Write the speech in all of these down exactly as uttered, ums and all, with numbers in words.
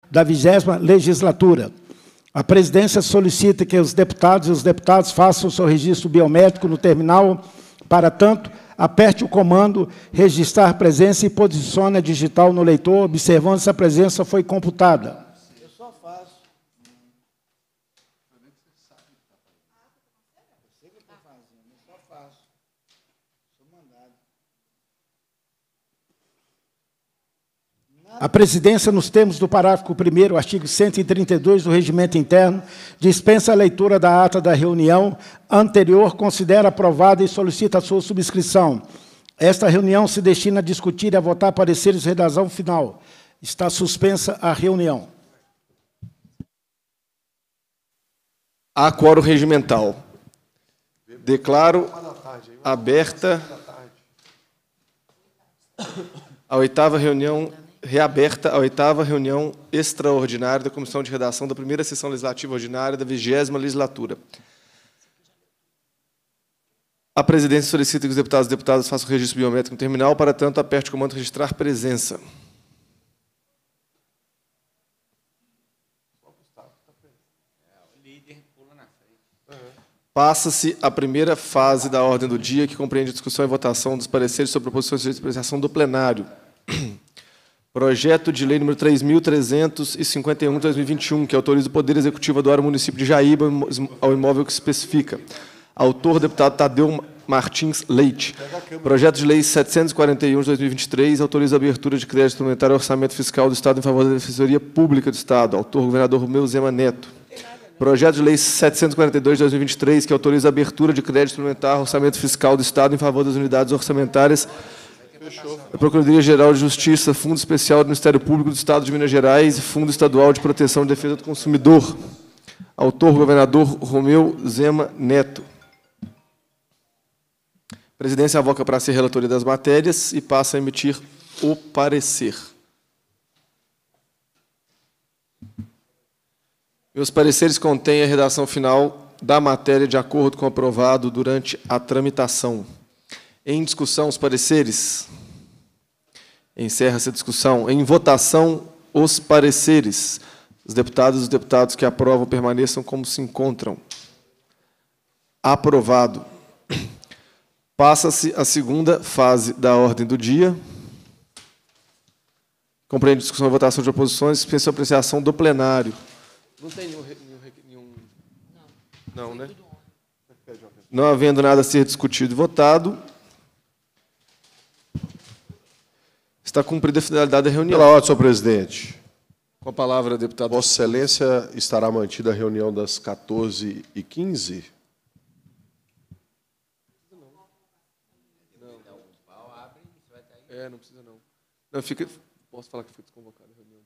da vigésima legislatura. A presidência solicita que os deputados e os deputados façam o seu registro biométrico no terminal. Para tanto, aperte o comando registrar presença e posicione a digital no leitor, observando se a presença foi computada. Eu só faço. Eu sei que eu estou fazendo, eu só faço. Sou mandado. A presidência, nos termos do parágrafo primeiro, artigo cento e trinta e dois do Regimento Interno, dispensa a leitura da ata da reunião anterior, considera aprovada e solicita a sua subscrição. Esta reunião se destina a discutir e a votar pareceres de redação final. Está suspensa a reunião. Há quórum regimental. Declaro aberta a oitava reunião reaberta a oitava reunião extraordinária da Comissão de Redação da primeira sessão legislativa ordinária da vigésima legislatura. A presidência solicita que os deputados e deputadas façam o registro biométrico no terminal, para tanto, aperte o comando registrar presença. Passa-se a primeira fase da ordem do dia, que compreende a discussão e votação dos pareceres sobre proposições de apreciação do plenário. Projeto de lei número três mil trezentos e cinquenta e um de dois mil e vinte e um, que autoriza o Poder Executivo a doar ao município de Jaíba ao imóvel que se especifica. Autor, deputado Tadeu Martins Leite. Projeto de lei setecentos e quarenta e um de dois mil e vinte e três, autoriza a abertura de crédito suplementar ao orçamento fiscal do Estado em favor da Defensoria Pública do Estado. Autor, governador Romeu Zema Neto. Projeto de lei setecentos e quarenta e dois de dois mil e vinte e três, que autoriza a abertura de crédito suplementar ao orçamento fiscal do Estado em favor das unidades orçamentárias da Procuradoria-Geral de Justiça, Fundo Especial do Ministério Público do Estado de Minas Gerais e Fundo Estadual de Proteção e Defesa do Consumidor. Autor, governador Romeu Zema Neto. A presidência avoca para si a relatoria das matérias e passa a emitir o parecer. Meus pareceres contêm a redação final da matéria de acordo com o aprovado durante a tramitação. Em discussão, os pareceres. Encerra-se a discussão. Em votação, os pareceres. Os deputados e os deputados que aprovam permaneçam como se encontram. Aprovado. Passa-se a segunda fase da ordem do dia. Compreende discussão e votação de oposições, dispensa a apreciação do plenário. Não tem nenhum... nenhum... Não. Não, né? Não havendo nada a ser discutido e votado, está cumprida a finalidade da reunião. Pela ordem, senhor presidente. Com a palavra, deputado. Vossa Excelência estará mantida a reunião das quatorze e quinze? É, não precisa não. Não, fica... Posso falar que foi desconvocada a reunião?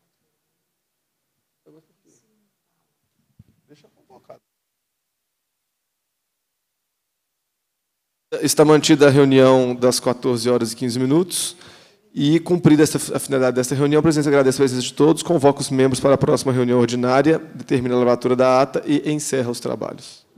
Deixa convocado. Está mantida a reunião das quatorze horas e quinze minutos. E, cumprida essa, a finalidade desta reunião, a presidência agradece a presença de todos, convoca os membros para a próxima reunião ordinária, determina a lavatura da ata e encerra os trabalhos.